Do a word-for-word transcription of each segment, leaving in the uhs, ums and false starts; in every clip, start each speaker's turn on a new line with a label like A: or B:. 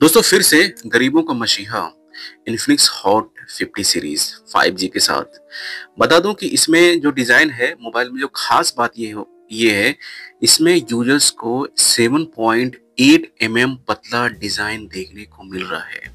A: दोस्तों फिर से गरीबों का मसीहा Infinix hot fifty series five G के साथ बता दूं कि इसमें जो डिजाइन है मोबाइल में जो खास बात ये हो ये है इसमें यूजर्स को seven point eight M M पतला डिजाइन देखने को मिल रहा है।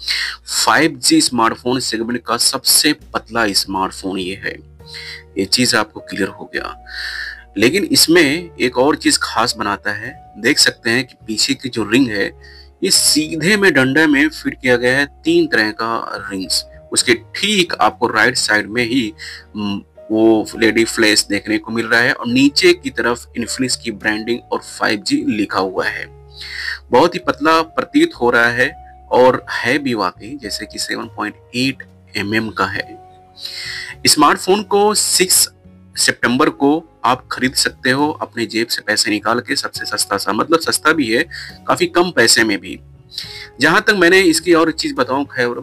A: फाइव जी स्मार्टफोन सेगमेंट का सबसे पतला स्मार्टफोन ये है। ये चीज आपको क्लियर हो गया। लेकिन इसमें एक और चीज खास बनाता है, देख सकते हैं कि पीछे की जो रिंग है ये सीधे में डंडे में फिट किया गया है। तीन तरह का रिंग्स उसके ठीक आपको राइट साइड में ही म, वो लेडी फ्लैश देखने को मिल रहा है और नीचे की तरफ इन्फिनिक्स की ब्रांडिंग और फाइव जी लिखा हुआ है। बहुत ही पतला प्रतीत हो रहा है और है भी वाकई जैसे कि seven point eight M M का है। स्मार्टफोन को सिक्स सितंबर को आप खरीद सकते हो अपने जेब से पैसे निकाल के। सबसे सस्ता सा मतलब सस्ता भी है, काफी कम पैसे में भी। जहां तक मैंने इसकी और चीज बताऊं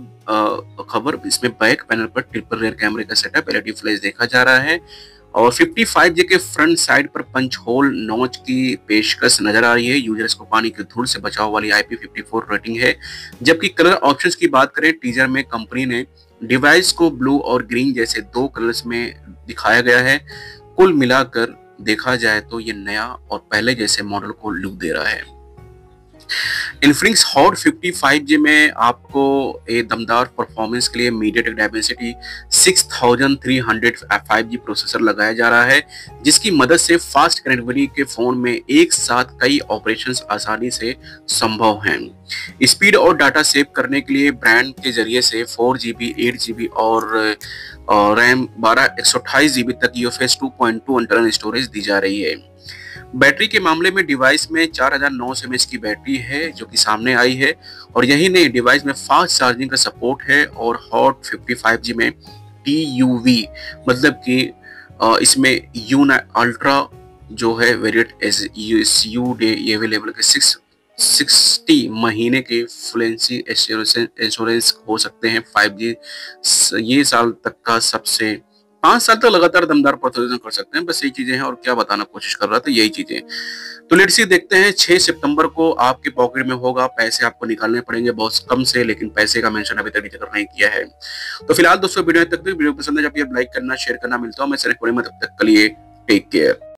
A: खबर खबर इसमें बैक पैनल पर ट्रिपल रेयर कैमरे का सेटअप एलईडी फ्लैश देखा जा रहा है और फिफ्टी फाइव जी के फ्रंट साइड पर पंच होल नॉच की पेशकश नजर आ रही है। यूजर्स को पानी की धूल से बचाव वाली I P fifty four rating है। जबकि कलर ऑप्शंस की बात करें, टीजर में कंपनी ने डिवाइस को ब्लू और ग्रीन जैसे दो कलर्स में दिखाया गया है। कुल मिलाकर देखा जाए तो ये नया और पहले जैसे मॉडल को लुक दे रहा है। Infinix hot fifty five G में आपको एक दमदार परफॉर्मेंस के लिए MediaTek Dimensity six thousand three hundred five G processor लगाया जा रहा है, जिसकी मदद से फास्ट कनेक्टिविटी के फोन में एक साथ कई ऑपरेशंस आसानी से संभव हैं। स्पीड और डाटा सेव करने के लिए ब्रांड के जरिए से four G B eight G B और रैम बारह एक सौ अट्ठाईस जी बी तक UFS two point two internal storage दी जा रही है। बैटरी के मामले में डिवाइस में चार हज़ार नौ सौ एमएच की बैटरी है जो कि सामने आई है और यही नहीं, डिवाइस में फास्ट चार्जिंग का सपोर्ट है और हॉट फिफ्टी फाइव जी में टी यू वी मतलब कि इसमें यू अल्ट्रा जो है वेरिएंट यू डे ये अवेलेबल के सिक्स सिक्सटी महीने के फ्लुएंसी इंश्योरेंस हो सकते हैं। फाइव जी ये साल तक का सबसे पांच साल तक लगातार दमदार प्रदर्शन कर सकते हैं। बस यही चीजें हैं और क्या बताना कोशिश कर रहा था, यही चीजें। तो लेट्स सी देखते हैं छह सितंबर को आपके पॉकेट में होगा। पैसे आपको निकालने पड़ेंगे बहुत कम से, लेकिन पैसे का मेंशन अभी तक जिक्र नहीं किया है। तो फिलहाल दोस्तों वीडियो तक वीडियो पसंद है जब लाइक करना शेयर करना। मिलता हूं मैं तब तक के लिए टेक केयर।